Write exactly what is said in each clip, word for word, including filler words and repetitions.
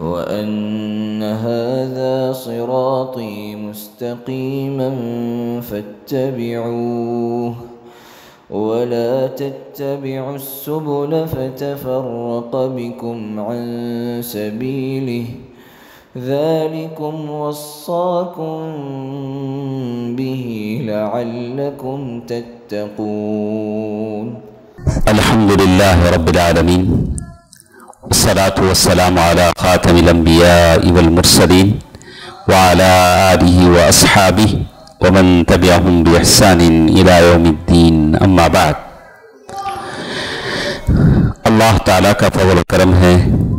وأن هذا صراطي مستقيما فاتبعوه ولا تتبعوا السبل فتفرق بكم عن سبيله ذلكم وصاكم به لعلكم تتقون. الحمد لله رب العالمين والصلاة والسلام على خاتم الأنبياء والمرسلين وعلى آله وأصحابه ومن تبعهم بإحسان إلى يوم الدين. أما بعد، اللہ تعالیٰ کا فضل و کرم ہے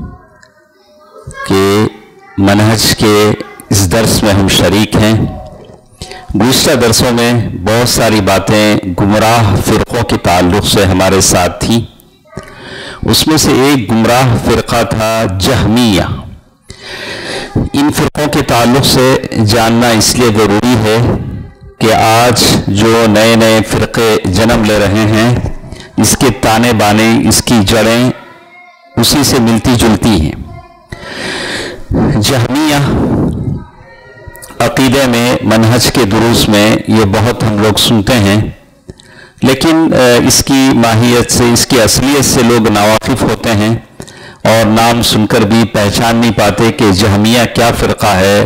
کہ منہج کے اس درس میں ہم شریک ہیں. گزشتہ درسوں میں بہت ساری باتیں گمراہ فرقوں کے تعلق سے ہمارے ساتھ تھیں. اس میں سے ایک گمراہ فرقہ تھا جہمیہ. ان فرقوں کے تعلق سے جاننا اس لیے ضروری ہے کہ آج جو نئے نئے فرقے جنم لے رہے ہیں اس کے تانے بانے، اس کی جڑیں اسی سے ملتی جلتی ہیں. جہمیہ عقیدے میں، منہج کے دروس میں یہ بہت ہم لوگ سنتے ہیں، لیکن اس کی ماہیت سے، اس کی اصلیت سے لوگ ناواقف ہوتے ہیں اور نام سن کر بھی پہچان نہیں پاتے کہ جہمیہ کیا فرقہ ہے.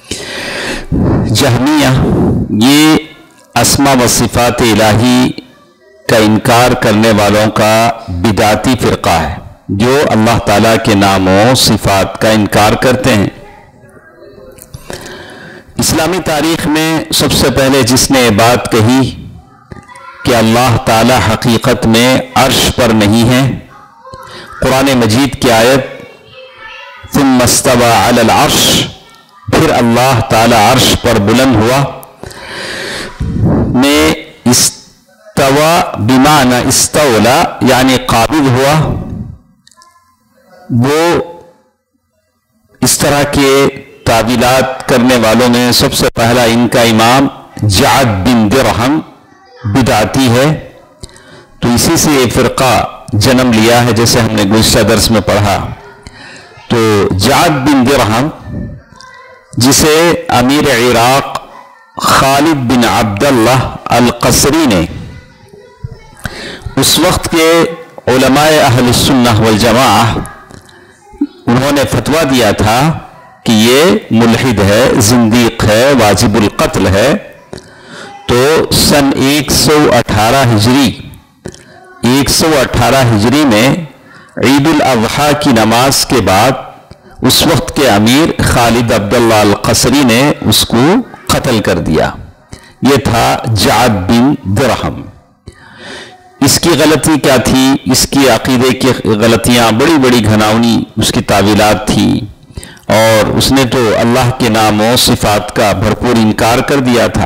جہمیہ یہ اسماء و صفات الہی کا انکار کرنے والوں کا بدعتی فرقہ ہے، جو اللہ تعالیٰ کے ناموں صفات کا انکار کرتے ہیں. اسلامی تاریخ میں سب سے پہلے جس نے بات کہی کہ اللہ تعالیٰ حقیقت میں عرش پر نہیں ہے، قرآن مجید کی آیت ثم استوى علی العرش، پھر اللہ تعالیٰ عرش پر بلند ہوا، میں استوى بمعنی استولا یعنی قابض ہوا. وہ اس طرح کے تعویلات کرنے والوں میں سب سے پہلا ان کا امام جعد بن درہم بدعتی ہے. تو اسی سے یہ فرقہ جنم لیا ہے، جیسے ہم نے گزشتہ درس میں پڑھا. تو جعد بن درہم، جسے امیر عراق خالد بن عبداللہ القصری نے اس وقت کے علماء اہل السنہ والجماعہ انہوں نے فتویٰ دیا تھا کہ یہ ملحد ہے، زندیق ہے، واجب القتل ہے. تو سن ایک سو اٹھارہ ہجری ایک سو اٹھارہ ہجری میں عید الاضحیٰ کی نماز کے بعد اس وقت کے امیر خالد عبداللہ القصری نے اس کو قتل کر دیا. یہ تھا جعد بن درہم. اس کی غلطی کیا تھی؟ اس کی عقیدے کی غلطیاں بڑی بڑی گھناؤنی اس کی تعویلات تھی، اور اس نے تو اللہ کے نام و صفات کا بھرپور انکار کر دیا تھا.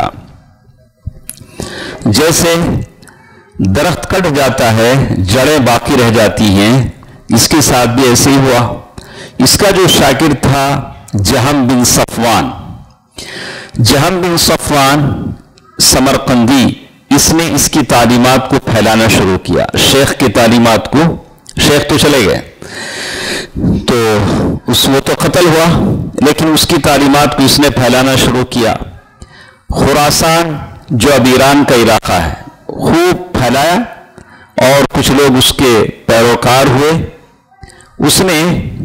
جیسے درخت کٹ جاتا ہے، جڑیں باقی رہ جاتی ہیں، اس کے ساتھ بھی ایسے ہی ہوا. اس کا جو شاگرد تھا جہم بن صفوان، جہم بن صفوان سمرقندی، اس نے اس کی تعلیمات کو پھیلانا شروع کیا. شیخ کی تعلیمات کو، شیخ تو چلے گئے تو اس وہ تو قتل ہوا، لیکن اس کی تعلیمات کو اس نے پھیلانا شروع کیا. خراسان جو اب ایران کا علاقہ ہے خوب پھیلایا، اور کچھ لوگ اس کے پیروکار ہوئے. اس نے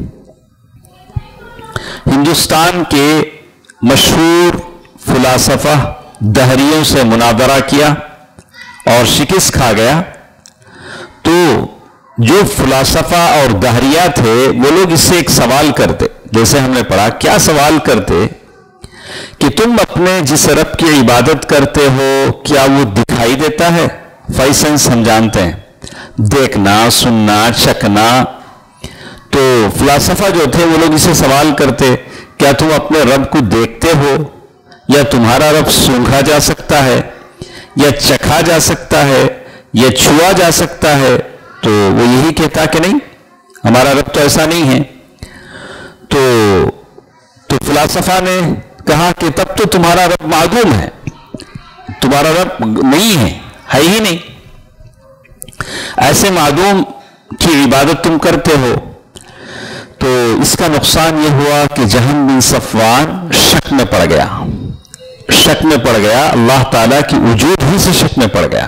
ہندوستان کے مشہور فلاسفہ دہریوں سے مناظرہ کیا اور شکست کھا گیا. تو جو فلاسفہ اور دہریہ تھے وہ لوگ اس سے ایک سوال کرتے، جیسے ہم نے پڑھا. کیا سوال کرتے کہ تم اپنے جس رب کی عبادت کرتے ہو کیا وہ دکھائی دیتا ہے؟ فائسنس ہم جانتے ہیں، دیکھنا، سننا، چکھنا. تو فلاسفہ جو تھے وہ لوگ اسے سوال کرتے، کیا تم اپنے رب کو دیکھتے ہو؟ یا تمہارا رب سونگھا جا سکتا ہے، یا چکھا جا سکتا ہے، یا چھوا جا سکتا ہے؟ تو وہ یہی کہتا کہ نہیں، ہمارا رب تو ایسا نہیں ہے. تو تو فلاسفہ نے کہا کہ تب تو تمہارا رب معدوم ہے، تمہارا رب نہیں ہے، ہے ہی نہیں. ایسے معدوم کی عبادت تم کرتے ہو. تو اس کا نقصان یہ ہوا کہ جہم بن صفوان شک میں پڑ گیا شک میں پڑ گیا اللہ تعالیٰ کی وجود ہی سے شک میں پڑ گیا.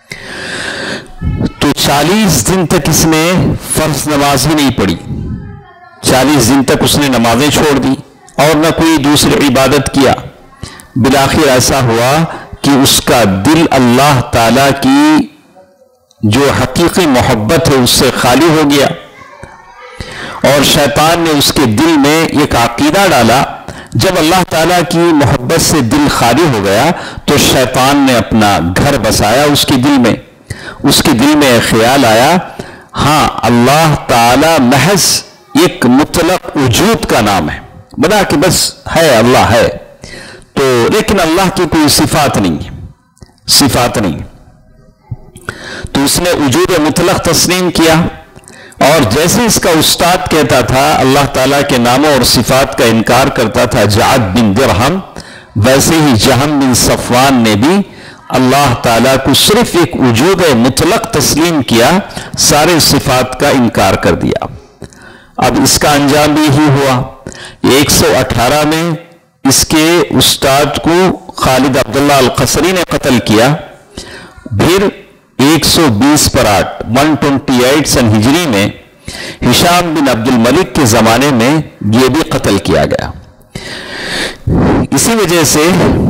تو چالیس دن تک اس نے فرض نماز ہی نہیں پڑھی. چالیس دن تک اس نے نمازیں چھوڑ دی اور نہ کوئی دوسری عبادت کیا. بالآخر ایسا ہوا کہ اس کا دل اللہ تعالیٰ کی جو حقیقی محبت ہے اس سے خالی ہو گیا، اور شیطان نے اس کے دل میں ایک عقیدہ ڈالا. جب اللہ تعالیٰ کی محبت سے دل خالی ہو گیا تو شیطان نے اپنا گھر بسایا اس کے دل میں. اس کے دل میں خیال آیا ہاں اللہ تعالیٰ محض ایک مطلق وجود کا نام ہے، بنا کہ بس ہے اللہ ہے، تو لیکن اللہ کی کوئی صفات نہیں صفات نہیں. تو اس نے وجود مطلق تسلیم کیا، اور جیسے اس کا استاد کہتا تھا اللہ تعالیٰ کے ناموں اور صفات کا انکار کرتا تھا جعد بن درہم، ویسے ہی جہم بن صفوان نے بھی اللہ تعالیٰ کو صرف ایک وجود مطلق تسلیم کیا، سارے صفات کا انکار کر دیا. اب اس کا انجام بھی ہی ہوا. ایک سو اٹھارہ میں اس کے استاد کو خالد عبداللہ القصری نے قتل کیا. پھر ایک سو بیس پر آٹھ ون ٹوینٹی ایٹ سن ہجری میں ہشام بن عبد الملک کے زمانے میں یہ بھی قتل کیا گیا. اسی وجہ سے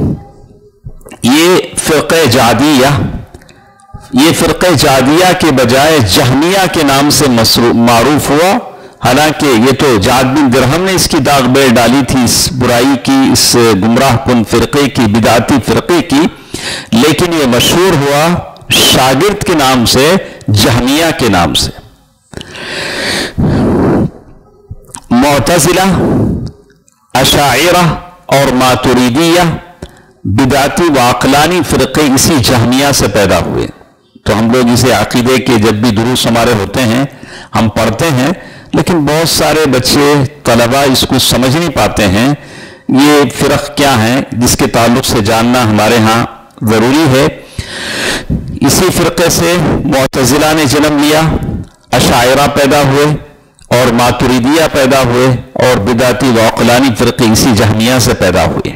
یہ فرقہ جعدیہ یہ فرقہ جعدیہ کے بجائے جہمیہ کے نام سے معروف ہوا. حالانکہ یہ تو جعد بن درہم نے اس کی داغ بیر ڈالی تھی، اس برائی کی، اس گمراہ کن فرقے کی، بدعتی فرقے کی، لیکن یہ مشہور ہوا شاگرد کے نام سے، جہمیہ کے نام سے. معتزلہ، اشاعرہ اور ماتریدیہ بدعتی و عقلانی فرقے اسی جہمیہ سے پیدا ہوئے. تو ہم لوگ اسے عقیدے کے جب بھی دروس ہمارے ہوتے ہیں ہم پڑھتے ہیں، لیکن بہت سارے بچے طلبہ اس کو سمجھ نہیں پاتے ہیں یہ فرق کیا ہیں، جس کے تعلق سے جاننا ہمارے ہاں ضروری ہے. اسی فرقے سے معتزلہ نے جنم لیا، اشاعرہ پیدا ہوئے اور ماتریدیہ پیدا ہوئے، اور بدعتی و عقلانی فرقے اسی جہمیہ سے پیدا ہوئے.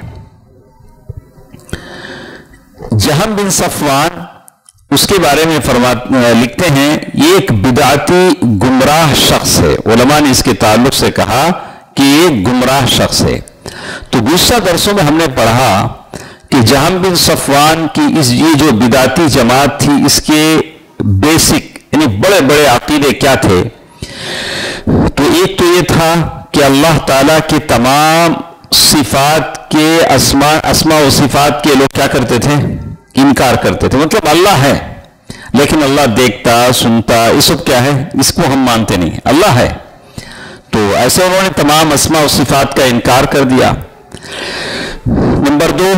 جہم بن صفوان اس کے بارے میں فرما لکھتے ہیں یہ ایک بدعتی گمراہ شخص ہے. علماء نے اس کے تعلق سے کہا کہ یہ ایک گمراہ شخص ہے. تو گزشتہ درسوں میں ہم نے پڑھا کہ جہم بن صفوان کی اس یہ جو بدعتی جماعت تھی اس کے بیسک یعنی بڑے بڑے عقیدے کیا تھے. تو ایک تو یہ تھا کہ اللہ تعالیٰ کے تمام صفات کے اسماء اسماء و صفات کے لوگ کیا کرتے تھے، انکار کرتے تھے. مطلب اللہ ہے لیکن اللہ دیکھتا سنتا یہ سب کیا ہے، اس کو ہم مانتے نہیں، اللہ ہے. تو ایسے انہوں نے تمام اسماء و صفات کا انکار کر دیا. نمبر دو،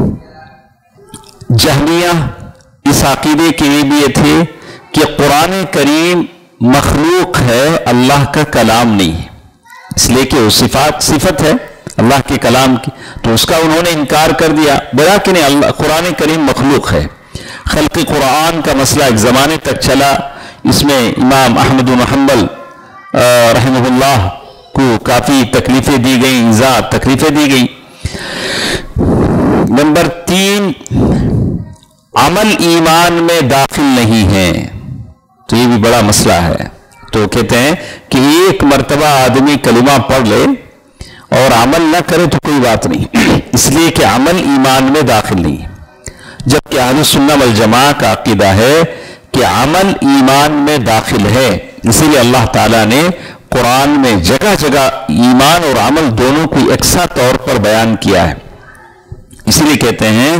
جہمیہ اس عقیدے کے لیے بھی یہ تھے کہ قرآن کریم مخلوق ہے، اللہ کا کلام نہیں ہے، اس لیے کہ وہ صفات صفت ہے اللہ کے کلام کی، تو اس کا انہوں نے انکار کر دیا. بڑا کہ نہیں، اللہ قرآن کریم مخلوق ہے. خلق قرآن کا مسئلہ ایک زمانے تک چلا، اس میں امام احمد بن حنبل رحمہ اللہ کو کافی تکلیفیں دی گئیں، ایذا تکلیفیں دی گئیں. نمبر تین، عمل ایمان میں داخل نہیں ہے، تو یہ بھی بڑا مسئلہ ہے. تو کہتے ہیں کہ ایک مرتبہ آدمی کلمہ پڑھ لے اور عمل نہ کرے تو کوئی بات نہیں، اس لیے کہ عمل ایمان میں داخل نہیں ہے. جبکہ اہل سنہ والجماعہ کا عقیدہ ہے کہ عمل ایمان میں داخل ہے. اسی لیے اللہ تعالیٰ نے قرآن میں جگہ جگہ ایمان اور عمل دونوں کو یکساں طور پر بیان کیا ہے. اسی لیے کہتے ہیں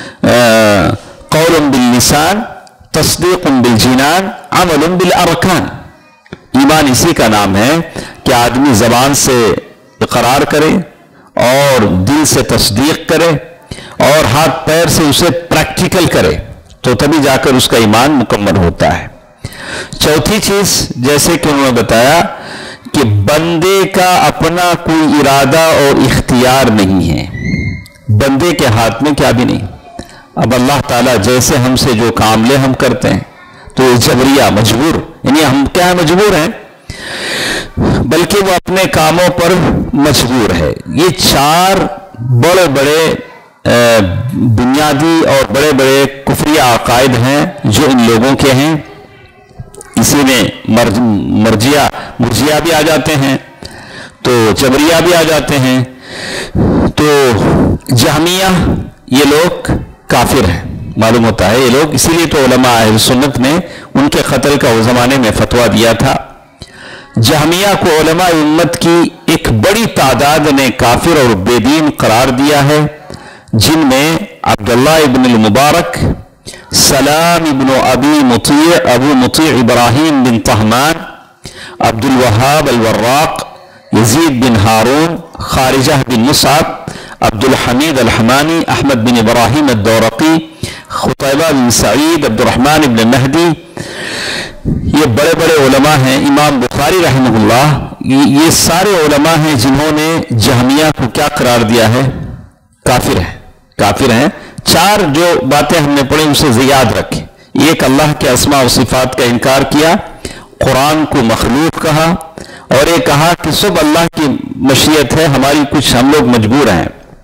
قول باللسان تصدیق بالجنان عمل بالارکان. ایمان اسی کا نام ہے کہ آدمی زبان سے اقرار کرے اور دل سے تصدیق کرے اور ہاتھ پیر سے اسے پریکٹیکل کرے، تو تبھی جا کر اس کا ایمان مکمل ہوتا ہے. چوتھی چیز، جیسے کہ انہوں نے بتایا کہ بندے کا اپنا کوئی ارادہ اور اختیار نہیں ہے، بندے کے ہاتھ میں کیا بھی نہیں. اب اللہ تعالیٰ جیسے ہم سے جو کام لے ہم کرتے ہیں، تو یہ جبریہ مجبور، یعنی ہم کیا مجبور ہیں بلکہ وہ اپنے کاموں پر مجبور ہے۔ یہ چار بڑے بڑے بنیادی اور بڑے بڑے کفریہ عقائد ہیں جو ان لوگوں کے ہیں۔ اسی میں مرجیہ مرجیہ بھی آ جاتے ہیں، تو جبریہ بھی آ جاتے ہیں، تو جہمیہ یہ لوگ کافر ہیں معلوم ہوتا ہے یہ لوگ، اسی لیے تو علماء اہل سنت نے ان کے قتل کا اس زمانے میں فتویٰ دیا تھا۔ جہمیہ کو علماء امت کی ایک بڑی تعداد نے کافر اور بے دین قرار دیا ہے، جن میں عبداللہ ابن المبارک، سلام ابن ابی مطیع ابو مطیع ابراہیم بن طہمان، عبد الوہاب الوراق، یزید بن ہارون، خارجہ بن مصعب، عبد الحمید الحمانی، احمد بن ابراہیم الدورقی، قتیبہ بن سعید، عبد الرحمن بن مہدی، یہ بڑے بڑے علماء ہیں۔ امام بخاری رحمہ اللہ، یہ سارے علماء ہیں جنہوں نے جہمیہ کو کیا قرار دیا ہے؟ کافر ہے، کافر ہیں۔ چار جو باتیں ہم نے پڑھی اسے یاد رکھیں۔ ایک، اللہ کے اسماء و صفات کا انکار کیا، قرآن کو مخلوق کہا، اور یہ کہا کہ سب اللہ کی مشیت ہے، ہماری کچھ ہم لوگ مجبور ہیں۔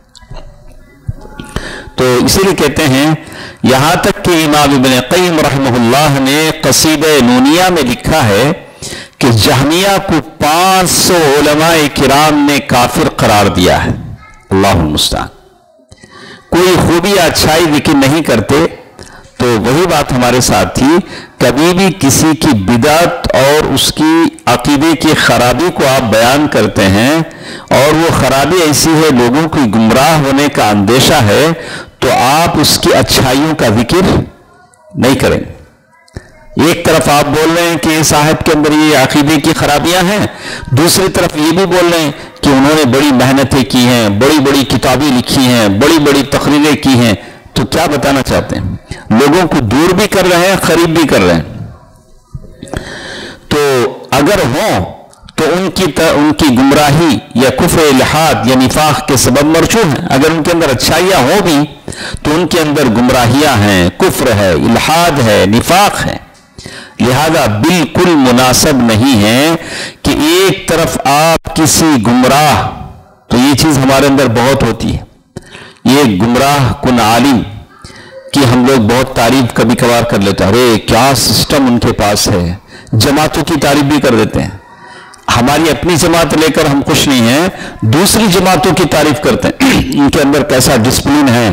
تو اسی لیے کہتے ہیں، یہاں تک کہ امام ابن قیم رحمہ اللہ نے قصیدہ نونیہ میں لکھا ہے کہ جہمیہ کو پانچ سو علماء کرام نے کافر قرار دیا ہے۔ اللہ المستعان۔ کوئی خوبی یا اچھائی ذکر نہیں کرتے، تو وہی بات ہمارے ساتھ تھی، کبھی بھی کسی کی بدعت اور اس کی عقیدے کی خرابی کو آپ بیان کرتے ہیں اور وہ خرابی ایسی ہے لوگوں کی گمراہ ہونے کا اندیشہ ہے، تو آپ اس کی اچھائیوں کا ذکر نہیں کریں۔ ایک طرف آپ بول رہے ہیں کہ صاحب کے اندر یہ عقیدے کی خرابیاں ہیں، دوسری طرف یہ بھی بول رہے ہیں کہ انہوں نے بڑی محنتیں کی ہیں، بڑی بڑی کتابیں لکھی ہیں، بڑی بڑی تقریریں کی ہیں۔ تو کیا بتانا چاہتے ہیں؟ لوگوں کو دور بھی کر رہے ہیں، قریب بھی کر رہے ہیں۔ تو اگر ہوں تو ان کی ان کی گمراہی یا کفر الحاد یا نفاق کے سبب مرجو ہیں۔ اگر ان کے اندر اچھائیاں ہوں بھی تو ان کے اندر گمراہیاں ہیں، کفر ہے، الحاد ہے، نفاق ہے۔ لہذا بالکل مناسب نہیں ہے کہ ایک طرف آپ کسی گمراہ، تو یہ چیز ہمارے اندر بہت ہوتی ہے، یہ گمراہ کن عالم کی ہم لوگ بہت تعریف کبھی کبھار کر لیتے ہیں، ارے کیا سسٹم ان کے پاس ہے، جماعتوں کی تعریف بھی کر دیتے ہیں۔ ہماری اپنی جماعت لے کر ہم خوش نہیں ہیں، دوسری جماعتوں کی تعریف کرتے ہیں، ان کے اندر کیسا ڈسپلن ہے،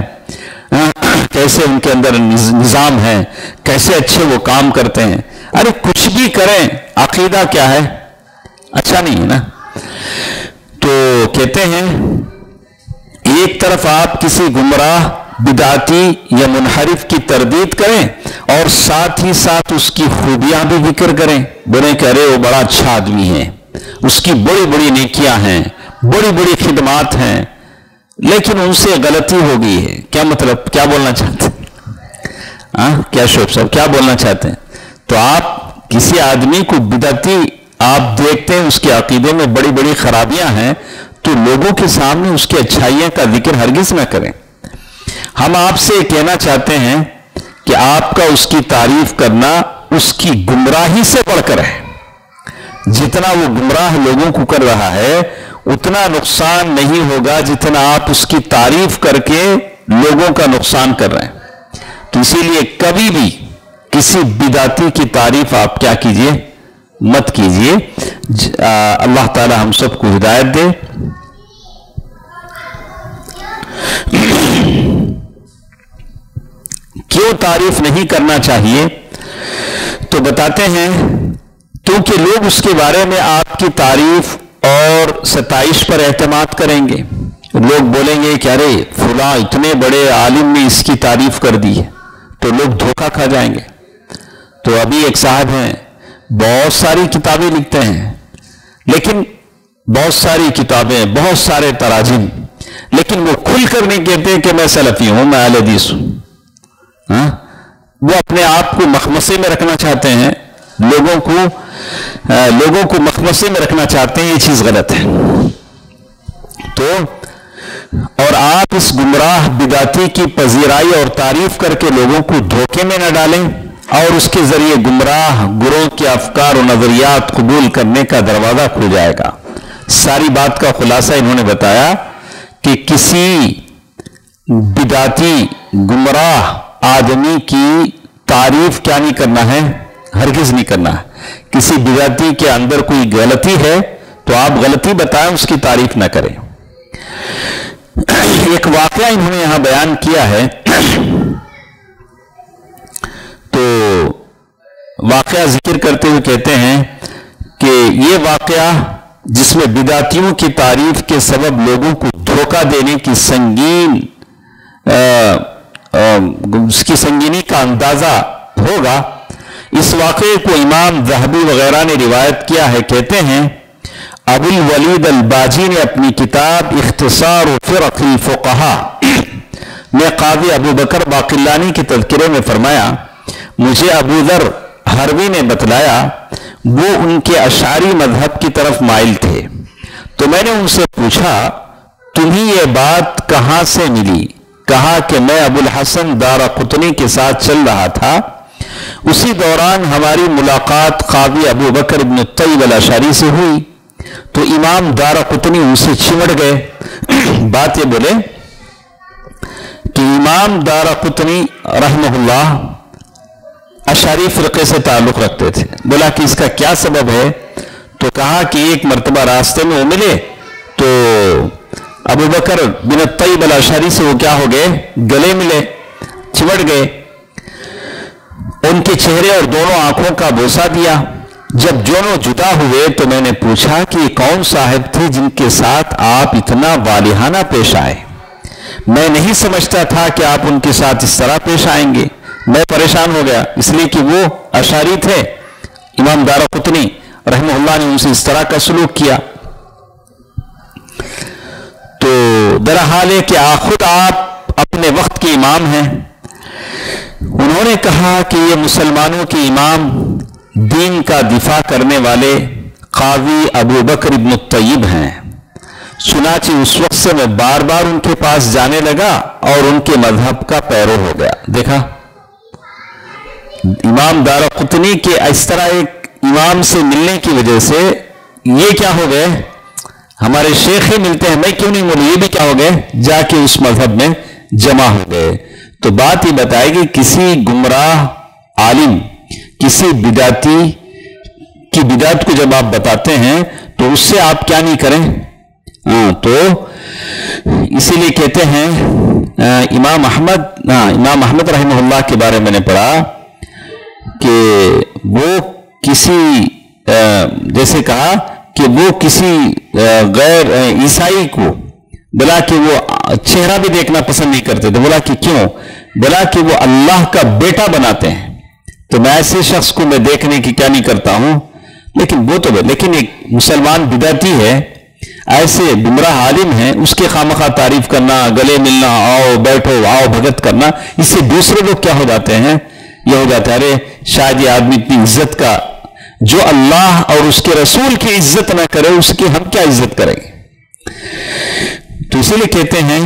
کیسے ان کے اندر نظام ہے، کیسے اچھے وہ کام کرتے ہیں۔ ارے کچھ بھی کریں، عقیدہ کیا ہے؟ اچھا نہیں ہے نا۔ تو کہتے ہیں ایک طرف آپ کسی گمراہ، بدعتی یا منحرف کی تردید کریں اور ساتھ ہی ساتھ اس کی خوبیاں بھی ذکر کریں، بولیں کہ ارے وہ بڑا اچھا آدمی ہے، اس کی بڑی بڑی نیکیاں ہیں، بڑی بڑی خدمات ہیں، لیکن ان سے غلطی ہو گئی ہے۔ کیا مطلب؟ کیا بولنا چاہتے ہیں؟ ہاں کیا شعیب صاحب کیا بولنا چاہتے ہیں؟ تو آپ کسی آدمی کو بدعتی آپ دیکھتے ہیں، اس کے عقیدے میں بڑی بڑی خرابیاں ہیں، تو لوگوں کے سامنے اس کی اچھائیاں کا ذکر ہرگز نہ کریں۔ ہم آپ سے کہنا چاہتے ہیں کہ آپ کا اس کی تعریف کرنا اس کی گمراہی سے بڑھ کر ہے۔ جتنا وہ گمراہ لوگوں کو کر رہا ہے اتنا نقصان نہیں ہوگا جتنا آپ اس کی تعریف کر کے لوگوں کا نقصان کر رہے ہیں۔ تو اسی لیے کبھی بھی کسی بدعتی کی تعریف آپ کیا کیجئے؟ مت کیجئے۔ اللہ تعالی ہم سب کو ہدایت دے۔ کیوں تعریف نہیں کرنا چاہیے؟ تو بتاتے ہیں کیونکہ لوگ اس کے بارے میں آپ کی تعریف اور ستائش پر اعتماد کریں گے۔ لوگ بولیں گے کہ ارے فلاں اتنے بڑے عالم نے اس کی تعریف کر دی ہے، تو لوگ دھوکہ کھا جائیں گے۔ تو ابھی ایک صاحب ہیں، بہت ساری کتابیں لکھتے ہیں، لیکن بہت ساری کتابیں، بہت سارے تراجم، لیکن وہ کھل کر نہیں کہتے کہ میں سلفی ہوں، میں اہل حدیث ہوں۔ ہاں وہ اپنے آپ کو مخمصے میں رکھنا چاہتے ہیں، لوگوں کو لوگوں کو مخمصے میں رکھنا چاہتے ہیں، یہ چیز غلط ہے۔ تو اور آپ اس گمراہ بدعتی کی پذیرائی اور تعریف کر کے لوگوں کو دھوکے میں نہ ڈالیں۔ اور اس کے ذریعے گمراہ گروہ کے افکار و نظریات قبول کرنے کا دروازہ کھل جائے گا۔ ساری بات کا خلاصہ انہوں نے بتایا کہ کسی بدعتی گمراہ آدمی کی تعریف کیا نہیں کرنا ہے، ہرگز نہیں کرنا ہے۔ کسی بدعتی کے اندر کوئی غلطی ہے تو آپ غلطی بتائیں، اس کی تعریف نہ کریں۔ ایک واقعہ انہوں نے یہاں بیان کیا ہے، تو واقعہ ذکر کرتے ہوئے کہتے ہیں کہ یہ واقعہ جس میں بدعتیوں کی تعریف کے سبب لوگوں کو دھوکہ دینے کی سنگین آ, آ, اس کی سنگینی کا اندازہ ہوگا، اس واقعے کو امام ذہبی وغیرہ نے روایت کیا ہے۔ کہتے ہیں ابو الولید الباجی نے اپنی کتاب اختصار فرق الفقہاء میں قاضی ابو بکر باقلانی کے تذکرے میں فرمایا، مجھے ابو ذر حروی نے بتلایا وہ ان کے اشعری مذہب کی طرف مائل تھے، تو میں نے ان سے پوچھا تمہیں یہ بات کہاں سے ملی؟ کہا کہ میں ابو الحسن دارقطنی کے ساتھ چل رہا تھا، اسی دوران ہماری ملاقات قاضی ابو بکر ابن الطیب الاشعری سے ہوئی، تو امام دارقطنی ان سے چمٹ گئے۔ بات یہ بولے کہ امام دارقطنی رحمہ اللہ اشعری فرقے سے تعلق رکھتے تھے۔ بولا کہ اس کا کیا سبب ہے؟ تو کہا کہ ایک مرتبہ راستے میں وہ ملے تو ابو بکر بن الطیب الاشعری سے وہ کیا ہو گئے، گلے ملے، چمٹ گئے، ان کے چہرے اور دونوں آنکھوں کا بوسہ دیا۔ جب دونوں جدا ہوئے تو میں نے پوچھا کہ یہ کون صاحب تھے جن کے ساتھ آپ اتنا والہانہ پیش آئے؟ میں نہیں سمجھتا تھا کہ آپ ان کے ساتھ اس طرح پیش آئیں گے۔ میں پریشان ہو گیا، اس لیے کہ وہ اشعری تھے، امام دارقطنی رحمہ اللہ نے ان سے اس طرح کا سلوک کیا۔ تو درحال ہے کہ خود آپ اپنے وقت کے امام ہیں۔ انہوں نے کہا کہ یہ مسلمانوں کے امام، دین کا دفاع کرنے والے قاضی ابو بکر ابن الطیب ہیں۔ چنانچہ اس وقت سے میں بار بار ان کے پاس جانے لگا اور ان کے مذہب کا پیرو ہو گیا۔ دیکھا امام دارقطنی کے اس طرح ایک امام سے ملنے کی وجہ سے یہ کیا ہو گئے، ہمارے شیخ ہی ملتے ہیں، میں کیوں نہیں ملوں، یہ بھی کیا ہو گئے، جا کے اس مذہب میں جمع ہو گئے۔ تو بات یہ بتائے گی کسی گمراہ عالم، کسی بدعتی کی بدعت کو جب آپ بتاتے ہیں تو اس سے آپ کیا نہیں کریں۔ ہاں تو اسی لیے کہتے ہیں امام احمد ہاں امام احمد رحمہ اللہ کے بارے میں نے پڑھا کہ وہ کسی جیسے کہا کہ وہ کسی غیر عیسائی کو بلا کہ وہ چہرہ بھی دیکھنا پسند نہیں کرتے تھے۔ بولا کہ کیوں؟ بولا کہ وہ اللہ کا بیٹا بناتے ہیں، تو میں ایسے شخص کو میں دیکھنے کی کیا نہیں کرتا ہوں، لیکن وہ تو لیکن ایک مسلمان بدعتی ہے، ایسے گمراہ عالم ہیں، اس کے خامخواہ تعریف کرنا، گلے ملنا، آؤ بیٹھو آؤ بھگت کرنا، اس سے دوسرے لوگ کیا ہو جاتے ہیں، یہ ہو جاتا ہے ارے شاید یہ آدمی اتنی عزت کا، جو اللہ اور اس کے رسول کی عزت نہ کرے اس کی ہم کیا عزت کریں گے۔ تو اسی لیے کہتے ہیں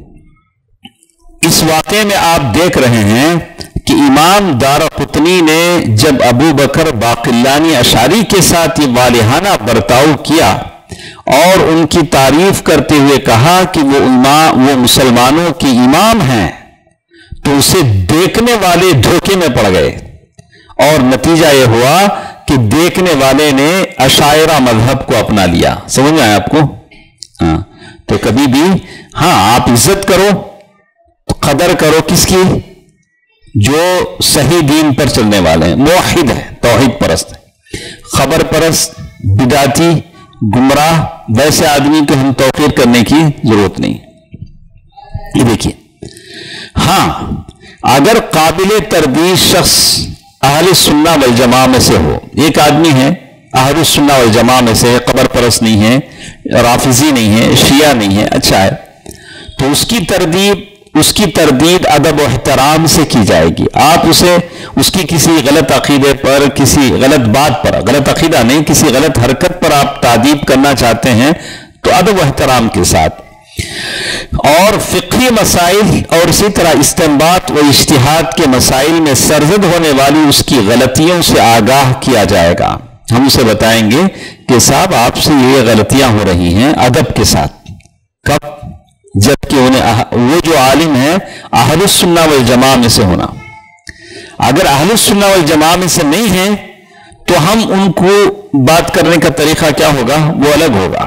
اس واقعے میں آپ دیکھ رہے ہیں کہ امام دارقطنی نے جب ابو بکر باقلانی اشعری کے ساتھ یہ والہانہ برتاؤ کیا اور ان کی تعریف کرتے ہوئے کہا کہ وہ امام وہ مسلمانوں کے امام ہیں، تو اسے دیکھنے والے دھوکے میں پڑ گئے اور نتیجہ یہ ہوا کہ دیکھنے والے نے اشاعرہ مذہب کو اپنا لیا۔ سمجھ میں آیا آپ کو؟ ہاں تو کبھی بھی ہاں آپ عزت کرو، قدر کرو کس کی؟ جو صحیح دین پر چلنے والے ہیں، موحد ہیں، توحید پرست ہیں۔ خبر پرست، بدعتی، گمراہ ویسے آدمی کو ہم توقیر کرنے کی ضرورت نہیں۔ یہ دیکھیے ہاں اگر قابل تردید شخص اہل سنہ والجماع میں سے ہو، ایک آدمی ہے اہل سنہ والجماع میں سے، قبر پرست نہیں ہے، رافضی نہیں ہے، شیعہ نہیں ہے، اچھا ہے، تو اس کی تردید اس کی تردید ادب و احترام سے کی جائے گی۔ آپ اسے اس کی کسی غلط عقیدے پر، کسی غلط بات پر، غلط عقیدہ نہیں، کسی غلط حرکت پر آپ تعدیب کرنا چاہتے ہیں تو ادب و احترام کے ساتھ۔ اور فقہی مسائل اور اسی طرح استنباط و اجتہاد کے مسائل میں سرزد ہونے والی اس کی غلطیوں سے آگاہ کیا جائے گا. ہم اسے بتائیں گے کہ صاحب آپ سے یہ غلطیاں ہو رہی ہیں ادب کے ساتھ. کب؟ جبکہ انہیں وہ جو عالم ہے اہل السنہ والجماع میں سے ہونا. اگر اہل السنہ والجماع میں سے نہیں ہیں تو ہم ان کو بات کرنے کا طریقہ کیا ہوگا؟ وہ الگ ہوگا.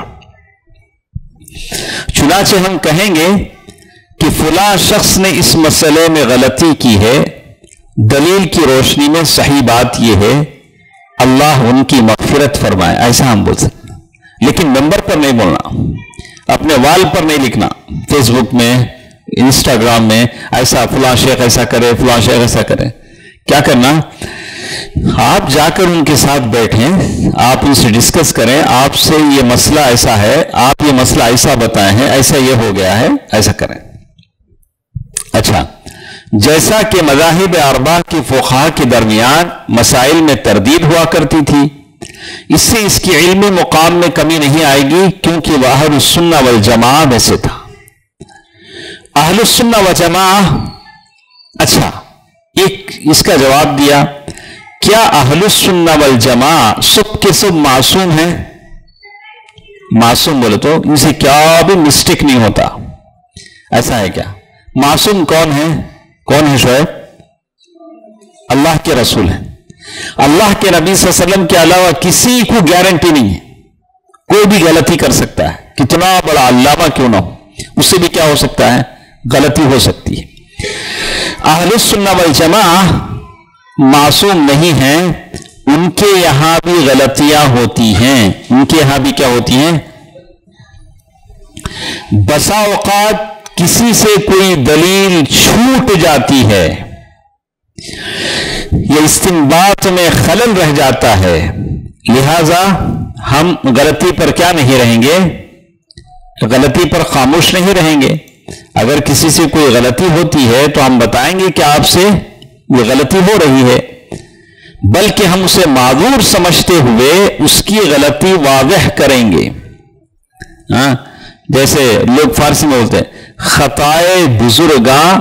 چنانچہ ہم کہیں گے کہ فلاں شخص نے اس مسئلے میں غلطی کی ہے، دلیل کی روشنی میں صحیح بات یہ ہے، اللہ ان کی مغفرت فرمائے. ایسا ہم بول سکتے ہیں، لیکن نمبر پر نہیں بولنا، اپنے وال پر نہیں لکھنا، فیس بک میں، انسٹاگرام میں ایسا فلاں شیخ ایسا کرے، فلاں شیخ ایسا کرے. کیا کرنا؟ آپ جا کر ان کے ساتھ بیٹھیں، آپ ان سے ڈسکس کریں، آپ سے یہ مسئلہ ایسا ہے، آپ یہ مسئلہ ایسا بتائے ہیں، ایسا یہ ہو گیا ہے، ایسا کریں. اچھا، جیسا کہ مذاہب اربعہ کے فقہاء کے درمیان مسائل میں تردید ہوا کرتی تھی، اس سے اس کی علمی مقام میں کمی نہیں آئے گی، کیونکہ وہ اہل السنہ والجماع میں سے تھا. اہل السنہ والجماع. اچھا، ایک اس کا جواب دیا، کیا اہل السنہ والجماع سب کے سب معصوم ہیں؟ معصوم بولے تو ان سے کیا بھی مسٹیک نہیں ہوتا، ایسا ہے کیا؟ معصوم کون ہے؟ کون ہے شعیب؟ اللہ کے رسول ہیں. اللہ کے نبی صلی اللہ علیہ وسلم کے علاوہ کسی کو گارنٹی نہیں ہے، کوئی بھی غلطی کر سکتا ہے، کتنا بڑا علامہ کیوں نہ ہو، اس سے بھی کیا ہو سکتا ہے؟ غلطی ہو سکتی ہے. اہل السنہ والجماع معصوم نہیں ہیں، ان کے یہاں بھی غلطیاں ہوتی ہیں. ان کے یہاں بھی کیا ہوتی ہیں؟ بسا اوقات کسی سے کوئی دلیل چھوٹ جاتی ہے یا استنباط میں خلل رہ جاتا ہے، لہذا ہم غلطی پر کیا نہیں رہیں گے؟ غلطی پر خاموش نہیں رہیں گے. اگر کسی سے کوئی غلطی ہوتی ہے تو ہم بتائیں گے کہ آپ سے یہ غلطی ہو رہی ہے، بلکہ ہم اسے معذور سمجھتے ہوئے اس کی غلطی واضح کریں گے. ہاں، جیسے لوگ فارسی میں بولتے ہیں خطائے بزرگاں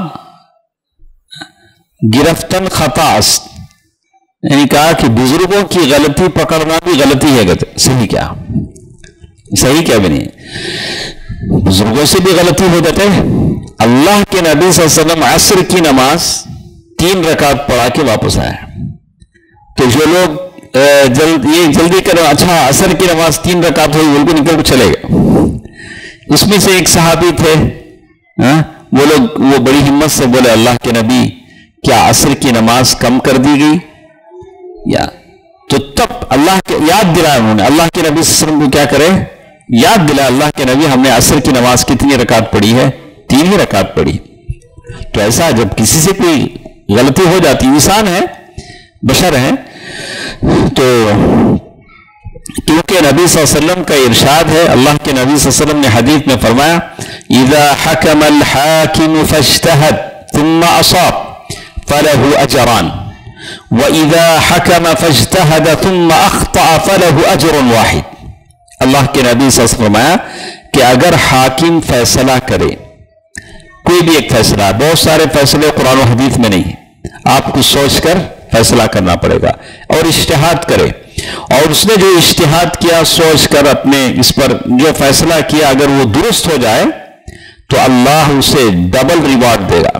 گرفتن خطا است، یعنی کہا کہ بزرگوں کی غلطی پکڑنا بھی غلطی ہے. صحیح کیا؟ صحیح کیا بھی نہیں، بزرگوں سے بھی غلطی ہو جاتے ہیں. اللہ کے نبی صلی اللہ علیہ وسلم عصر کی نماز تین رکعت پڑھا کے واپس آئے، تو جو لوگ جلد یہ جلدی کرو، اچھا عصر کی نماز تین رکعت ہوئی، بالکل نکل کے چلے گئے. اس میں سے ایک صحابی تھے، وہ لوگ وہ بڑی ہمت سے بولے اللہ کے نبی کیا عصر کی نماز کم کر دی گئی؟ یا تو تب اللہ کے یاد دلایا انہوں نے، اللہ کے نبی صلی اللہ علیہ وسلم کو کیا کرے؟ یاد دلا، اللہ کے نبی ہم نے عصر کی نماز کتنی رکعت پڑھی ہے؟ تین ہی رکعت پڑھی. تو ایسا جب کسی سے کوئی غلطی ہو جاتی، انسان ہے، بشر ہے، تو کیونکہ نبی صلی اللہ علیہ وسلم کا ارشاد ہے، اللہ کے نبی صلی اللہ علیہ وسلم نے حدیث میں فرمایا اذا حکم الحاکم فاجتہد ثم اصاب فله اجران واذا حکم فاجتہد ثم اخطأ فله اجر واحد. اللہ کے نبی صلی اللہ علیہ وسلم نے فرمایا کہ اگر حاکم فیصلہ کرے، کوئی بھی ایک فیصلہ، بہت سارے فیصلے قرآن و حدیث میں نہیں ہیں، آپ کو سوچ کر فیصلہ کرنا پڑے گا، اور اجتہاد کرے، اور اس نے جو اجتہاد کیا سوچ کر اپنے اس پر جو فیصلہ کیا اگر وہ درست ہو جائے تو اللہ اسے ڈبل ریوارڈ دے گا.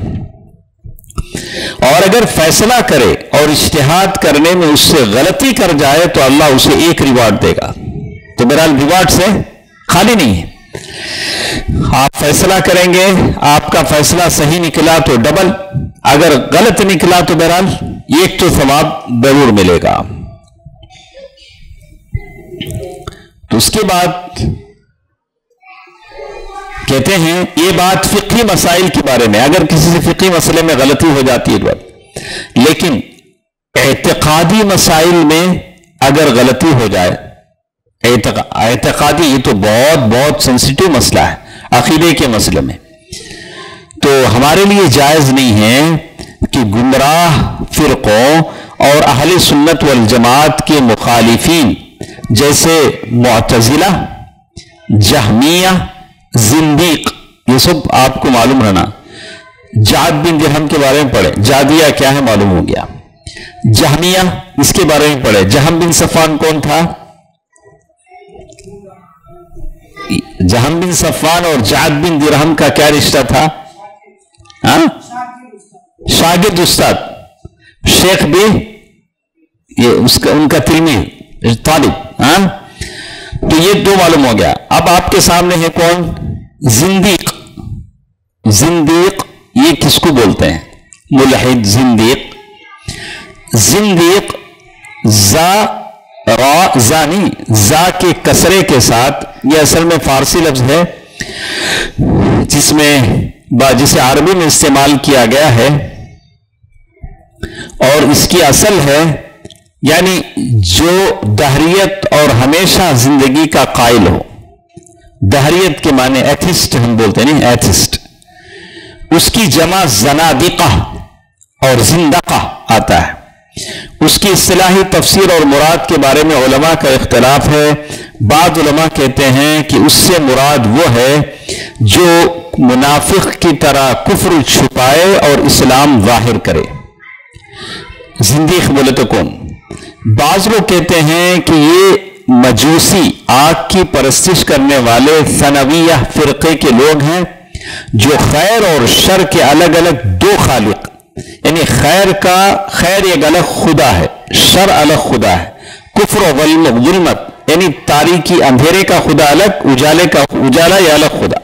اور اگر فیصلہ کرے اور اجتہاد کرنے میں اس سے غلطی کر جائے تو اللہ اسے ایک ریوارڈ دے گا. تو بہرحال ریوارڈ سے خالی نہیں ہے. آپ فیصلہ کریں گے، آپ کا فیصلہ صحیح نکلا تو ڈبل، اگر غلط نکلا تو بہرحال ایک تو ثواب ضرور ملے گا. تو اس کے بعد کہتے ہیں یہ بات فقہی مسائل کے بارے میں، اگر کسی سے فقہی مسئلے میں غلطی ہو جاتی ہے، لیکن اعتقادی مسائل میں اگر غلطی ہو جائے، اعتقادی یہ تو بہت بہت سینسیٹیو مسئلہ ہے عقیدے کے مسئلے میں، تو ہمارے لیے جائز نہیں ہے کہ گمراہ فرقوں اور اہل سنت والجماعت کے مخالفین جیسے معتزلہ، جہمیہ، زندیق، یہ سب آپ کو معلوم رہنا. جعد بن درہم کے بارے میں پڑھے, جادیہ کیا ہے معلوم ہو گیا. جہمیہ اس کے بارے میں پڑھے. جہم بن صفوان کون تھا؟ جہم بن صفوان اور جعد بن درہم کا کیا رشتہ تھا؟ ہاں شاگرد استاد, شیخ بھی یہ اس کا ان کا تلمیذ طالب. ہاں تو یہ دو معلوم ہو گیا. اب آپ کے سامنے ہے کون؟ زندیق. زندیق یہ کس کو بولتے ہیں؟ ملحد, زندیق. زندیق زا را زانی زا کے کسرے کے ساتھ, یہ اصل میں فارسی لفظ ہے جس میں جسے عربی میں استعمال کیا گیا ہے, اور اس کی اصل ہے یعنی جو دہریت اور ہمیشہ زندگی کا قائل ہو. دہریت کے معنی ایتھسٹ ہم بولتے ہیں, نہیں ایتھسٹ. اس کی جمع زنادقہ اور زندقہ آتا ہے. اس کی اصطلاحی تفسیر اور مراد کے بارے میں علماء کا اختلاف ہے. بعض علماء کہتے ہیں کہ اس سے مراد وہ ہے جو منافق کی طرح کفر چھپائے اور اسلام ظاہر کرے. زندیق بولے تو کون؟ بعض لوگ کہتے ہیں کہ یہ مجوسی, آگ کی پرستش کرنے والے ثنویہ فرقے کے لوگ ہیں جو خیر اور شر کے الگ الگ دو خالق, یعنی خیر کا خیر ایک الگ خدا ہے, شر الگ خدا ہے. کفر و ظلمت یعنی تاریکی اندھیرے کا خدا الگ, اجالے کا اجالا یا الگ خدا.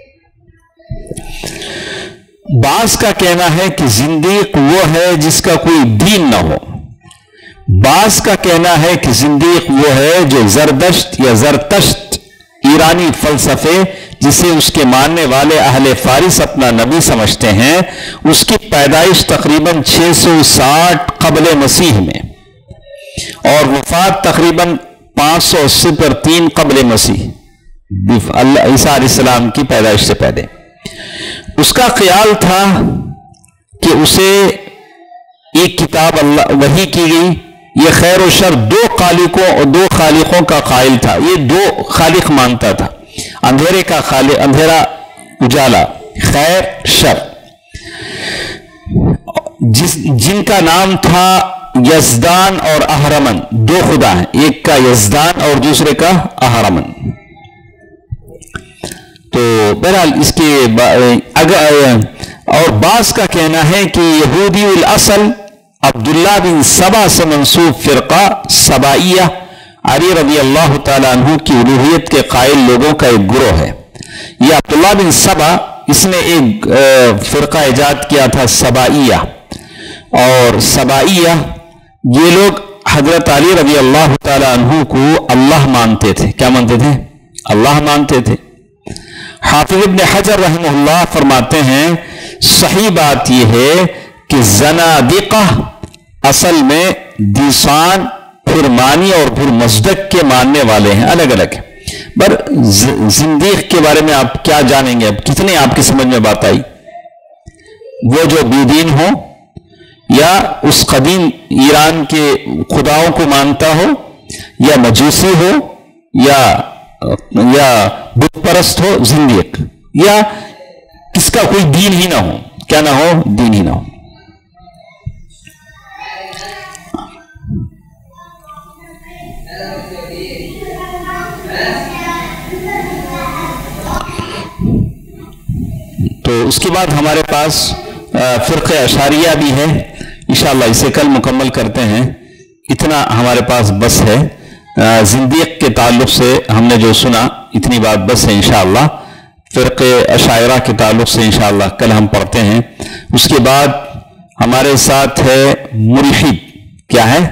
بعض کا کہنا ہے کہ زندیق وہ ہے جس کا کوئی دین نہ ہو. بعض کا کہنا ہے کہ زندیق وہ ہے جو زردشت یا زرتشت ایرانی فلسفے جسے اس کے ماننے والے اہل فارس اپنا نبی سمجھتے ہیں, اس کی پیدائش تقریباً چھ سو ساٹھ قبل مسیح میں اور وفات تقریباً پانچ سو اسی پر تین قبل مسیح, عیسیٰ علیہ السلام کی پیدائش سے پہلے. اس کا خیال تھا کہ اسے ایک کتاب اللہ وحی کی گئی. یہ خیر و شر دو خالقوں اور دو خالقوں کا قائل تھا. یہ دو خالق مانتا تھا, اندھیرے کا خالق, اندھیرا اجالا, خیر شر, جس جن کا نام تھا یزدان اور اہرمن. دو خدا ہیں, ایک کا یزدان اور دوسرے کا اہرمن. تو بہرحال اس کے اگر اور بعض کا کہنا ہے کہ یہودی الاصل عبداللہ بن سبا سے منسوب فرقہ سبائیہ علی رضی اللہ تعالیٰ عنہ کی الوہیت کے قائل لوگوں کا ایک گروہ ہے. یہ عبداللہ بن سبا, اس نے ایک فرقہ ایجاد کیا تھا سبائیہ, اور سبائیہ یہ لوگ حضرت علی رضی اللہ تعالیٰ عنہ کو اللہ مانتے تھے. کیا مانتے تھے؟ اللہ مانتے تھے. حافظ ابن حجر رحمہ اللہ فرماتے ہیں صحیح بات یہ ہے کہ زنادقہ اصل میں دیسان, پھر مانی اور پھر مصدق کے ماننے والے ہیں, الگ الگ ہیں. پر زندیق کے بارے میں آپ کیا جانیں گے؟ اب کتنے آپ کی سمجھ میں بات آئی؟ وہ جو بے دین ہو یا اس قدیم ایران کے خداؤں کو مانتا ہو, یا مجوسی ہو, یا یا بت پرست ہو زندیق, یا کس کا کوئی دین ہی نہ ہو. کیا نہ ہو؟ دین ہی نہ ہو. تو اس کے بعد ہمارے پاس فرقہ اشعریہ بھی ہے. انشاءاللہ اسے کل مکمل کرتے ہیں. اتنا ہمارے پاس بس ہے. زندیق کے تعلق سے ہم نے جو سنا اتنی بات بس ہے. انشاءاللہ فرقہ اشاعرہ کے تعلق سے انشاءاللہ کل ہم پڑھتے ہیں. اس کے بعد ہمارے ساتھ ہے ملحد. کیا ہے؟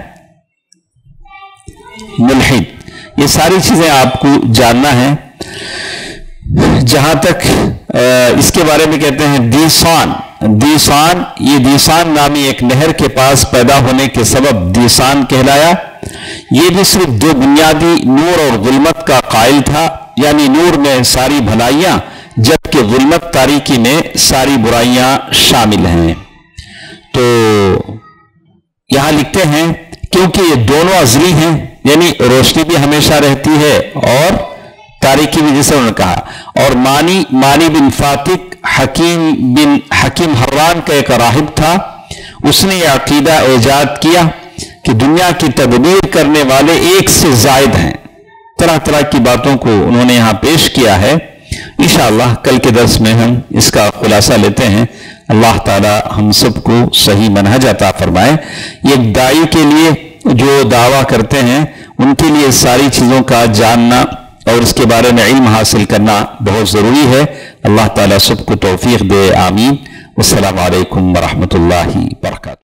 ملحد. یہ ساری چیزیں آپ کو جاننا ہے. جہاں تک اس کے بارے میں کہتے ہیں دیسان. دیسان یہ دیسان نامی ایک نہر کے پاس پیدا ہونے کے سبب دیسان کہلایا. یہ بھی صرف دو بنیادی نور اور ظلمت کا قائل تھا, یعنی نور میں ساری بھلائیاں جبکہ ظلمت تاریکی میں ساری برائیاں شامل ہیں. تو یہاں لکھتے ہیں کیونکہ یہ دونوں ازلی ہیں, یعنی روشنی بھی ہمیشہ رہتی ہے اور تاریکی وجہ سے انہوں نے کہا. اور مانی مانی بن فاتق حکیم بن حکیم حران کا ایک راہب تھا، اس نے یہ عقیدہ ایجاد کیا کہ دنیا کی تدبیر کرنے والے ایک سے زائد ہیں. طرح طرح کی باتوں کو انہوں نے یہاں پیش کیا ہے. انشاءاللہ کل کے درس میں ہم اس کا خلاصہ لیتے ہیں. اللہ تعالی ہم سب کو صحیح منہج عطا فرمائے. یہ داعی کے لیے جو دعویٰ کرتے ہیں ان کے لیے ساری چیزوں کا جاننا اور اس کے بارے میں علم حاصل کرنا بہت ضروری ہے. اللہ تعالیٰ سب کو توفیق دے. آمین. السلام علیکم ورحمۃ اللہ وبرکاتہ.